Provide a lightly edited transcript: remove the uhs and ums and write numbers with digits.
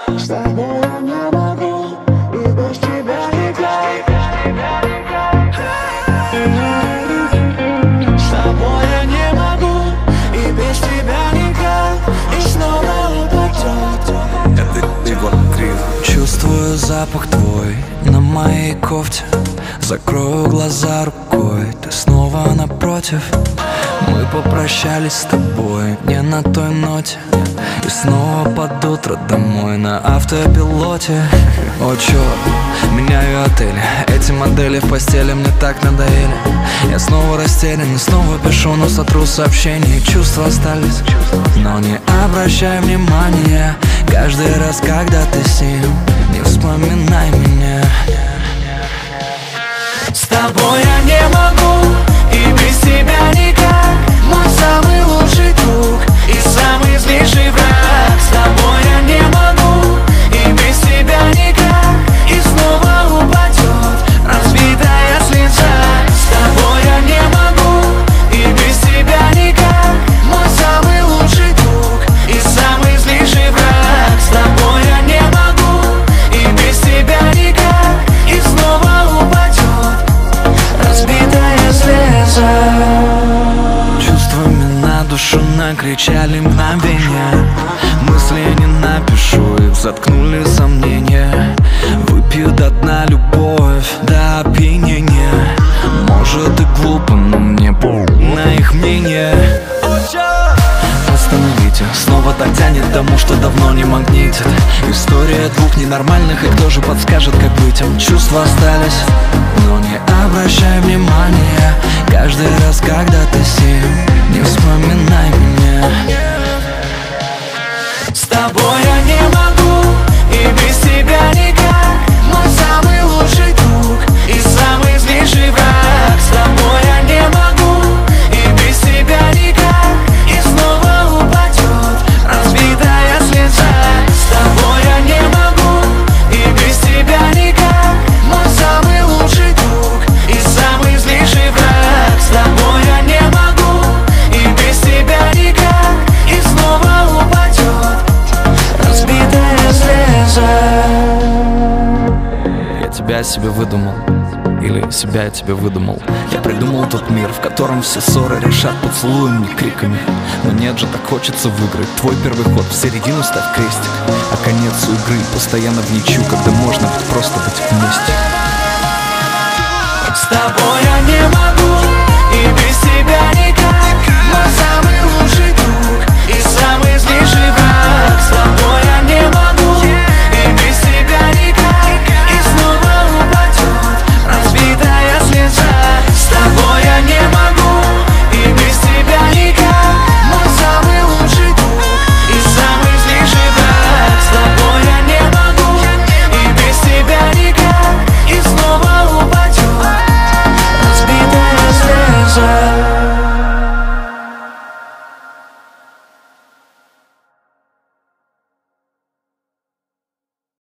С тобой я не могу, и без тебя никак. С тобой я не могу, и без тебя никак. И снова упадет. Это Егор Крид. Чувствую запах твой на моей кофте. Закрою глаза рукой, ты снова напротив. Мы попрощались с тобой не на той ноте, и снова под утро домой на автопилоте. О, черт, меняю отель, эти модели в постели мне так надоели. Я снова растерян и снова пишу, но сотру сообщения. Чувства остались, но не обращай внимания. Каждый раз, когда ты с ним, не вспоминай меня. С тобой я не могу, и без тебя никак. Мой самый лучший друг и самый злейший враг. С тобой я не могу, и без тебя никак. И снова упадет разбитая слеза. С тобой я не могу, и без тебя никак. Мой самый лучший друг и самый злейший враг. С тобой я не могу, и без тебя никак. И снова упадет разбитая слеза. Чувствами на душу накричали мгновения. Мысли я не напишу, их заткнули сомнения. Выпью до дна любовь до опьянения. Может и глупо, но мне на их мнение. Остановите, снова так тянет тому, что давно не магнитит. История двух ненормальных, и кто же подскажет, как быть им? Чувства остались, но не обращай внимания. Каждый раз, когда ты с ним, не вспоминай меня. С тобой я не могу, и без тебя никак. Мой самый лучший друг и самый злейший враг. С тобой я не могу, и без тебя никак. И снова упадет разбитая слеза. С тобой я не могу, и без тебя никак. Мой самый лучший друг и самый злейший враг. С тобой я не могу, и без тебя никак. И снова упадет разбитая слеза. Я тебя себе выдумал, или себя я тебе выдумал. Я придумал тот мир, в котором все ссоры решат поцелуями и криками. Но нет же, так хочется выиграть. Твой первый ход, в середину ставь крестик. А конец у игры постоянно в ничью, когда можно ведь просто быть вместе. С тобой я не могу, и без тебя никак. Мой самый лучший друг и самый злейший враг.